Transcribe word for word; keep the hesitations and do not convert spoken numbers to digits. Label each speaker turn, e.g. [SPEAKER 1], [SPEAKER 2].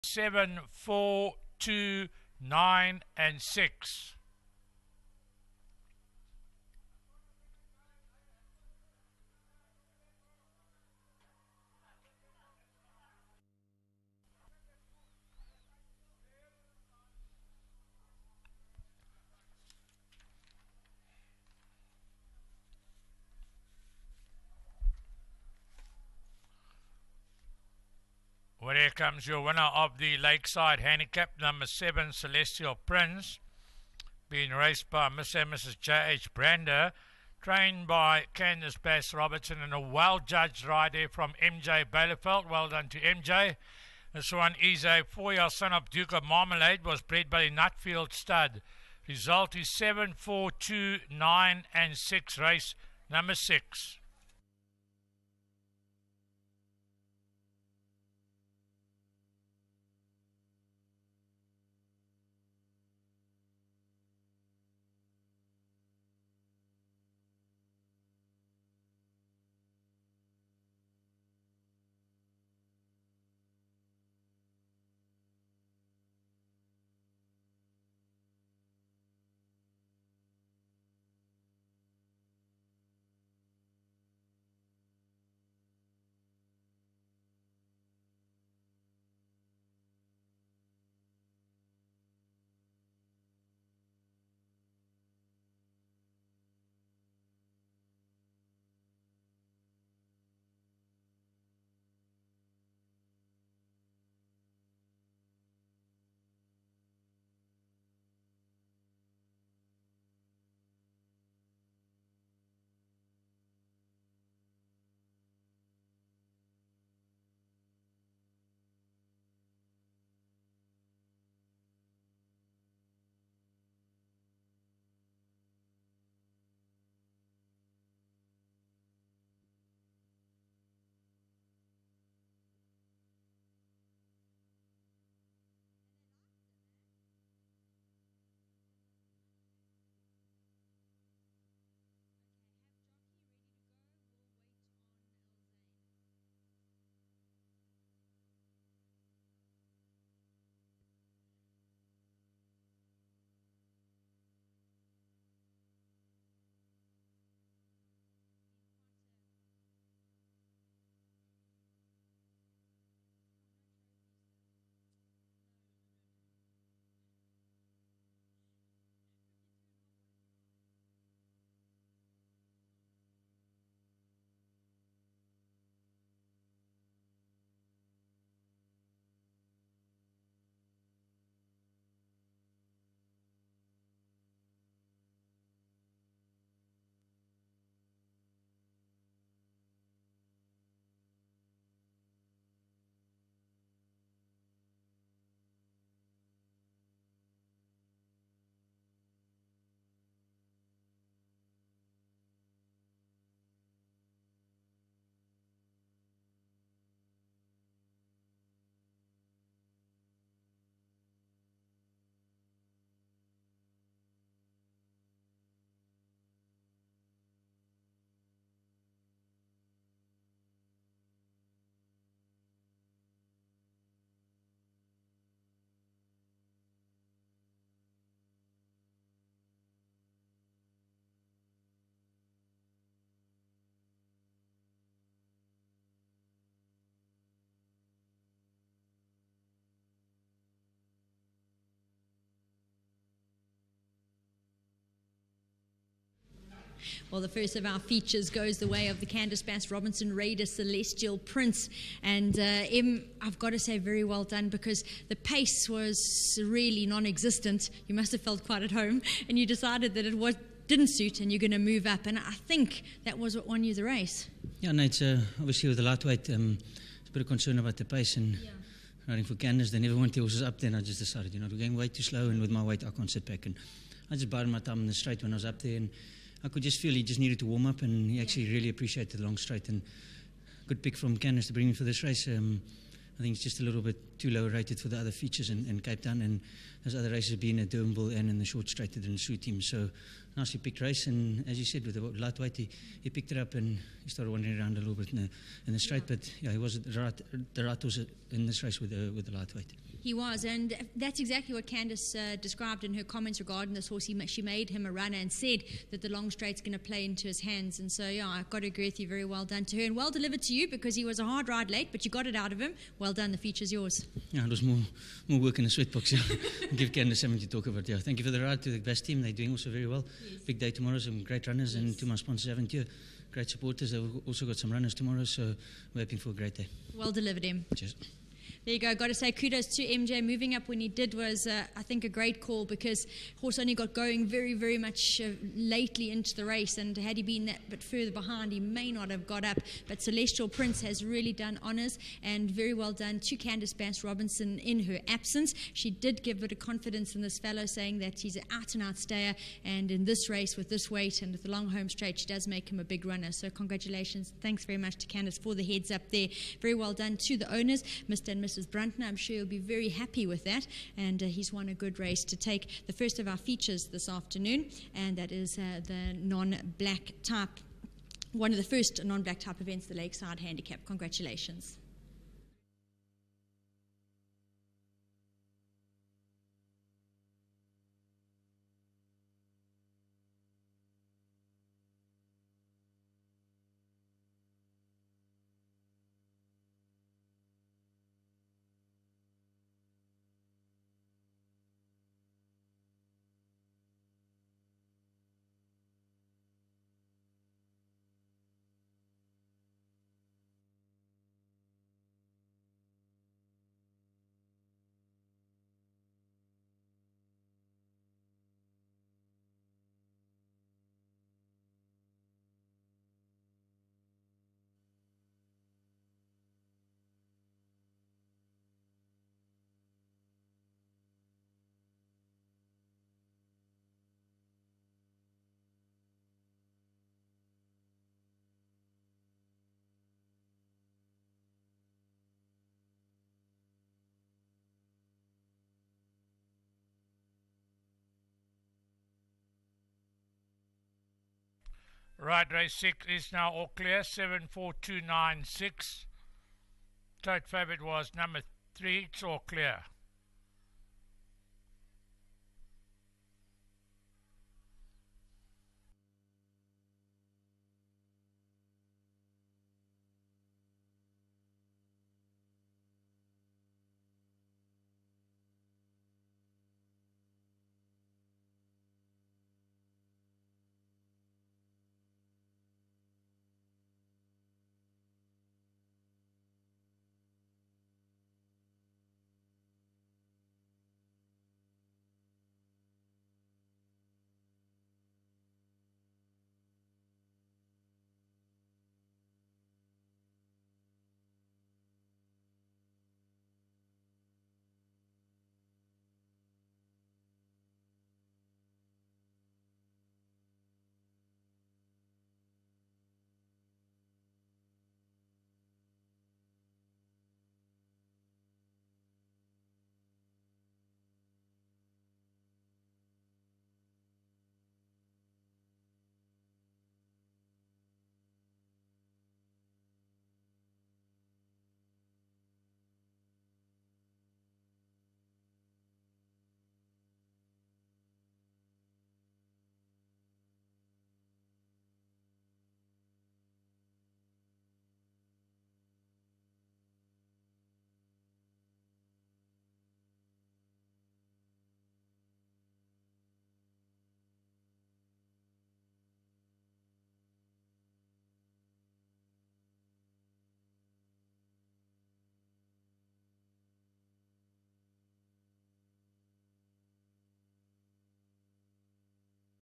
[SPEAKER 1] seven, four, two, nine, and six. Well, here comes your winner of the Lakeside Handicap, number seven, Celestial Prince, being raced by Mister and Missus J H Brander, trained by Candice Bass Robertson, and a well-judged ride there from M J Bielefeld. Well done to M J. This one is a four-year-old son of Duke of Marmalade, was bred by the Nutfield stud. Result is seven, four, two, nine, and six, race number six.
[SPEAKER 2] Well, the first of our features goes the way of the Candice Bass Robinson Raider Celestial Prince. And uh, Em, I've got to say very well done, because the pace was really non-existent. You must have felt quite at home, and you decided that it was, didn't suit and you're going to move up. And I think that was what won you the race.
[SPEAKER 3] Yeah, no, it's uh, obviously with the lightweight, um, it's a bit of concern about the pace. And yeah. Riding for Candice, they never wanted the horses up there, and I just decided, you know, we're going way too slow, and with my weight, I can't sit back. And I just bided my time in the straight when I was up there, and I could just feel he just needed to warm up, and he actually really appreciated the long straight. And good pick from Candice to bring me for this race. Um, I think it's just a little bit too low rated for the other features in, in Cape Town, and those other races being at Durbanville and in the short straight that didn't suit him. So nicely picked race, and as you said, with the lightweight, he, he picked it up and he started wandering around a little bit in the, in the straight. But yeah, he was the right, the right horse in this race with the, with the lightweight.
[SPEAKER 2] He was, and that's exactly what Candice uh, described in her comments regarding this horse. He, ma- she made him a runner and said that the long straight's going to play into his hands. And so, yeah, I've got to agree with you. Very well done to her, and well delivered to you, because he was a hard ride late, but you got it out of him. Well done. The feature's yours.
[SPEAKER 3] Yeah, it was more, more work in the sweatbox. Yeah. Give Candice something to talk about. Yeah, thank you for the ride to the best team. They're doing also very well. Yes. Big day tomorrow. Some great runners, yes. And to my sponsors, haven't you? Great supporters. They've also got some runners tomorrow, so we're hoping for a great day.
[SPEAKER 2] Well delivered, Em.
[SPEAKER 3] Cheers.
[SPEAKER 2] There you go. Got to say kudos to M J. Moving up when he did was, uh, I think, a great call, because horse only got going very, very much uh, lately into the race, and had he been that bit further behind, he may not have got up. But Celestial Prince has really done honours, and very well done to Candice Bass Robinson in her absence. She did give it a confidence in this fellow, saying that he's an out-and-out stayer, and in this race with this weight and with the long home straight, she does make him a big runner. So congratulations. Thanks very much to Candice for the heads up there. Very well done to the owners, Mister and Missus Bruntner. I'm sure he'll be very happy with that, and uh, he's won a good race to take the first of our features this afternoon, and that is uh, the non-black type, one of the first non-black type events, the Lakeside Handicap. Congratulations.
[SPEAKER 1] Right, race six is now all clear, seven four two nine six. Tote favourite was number three, it's all clear.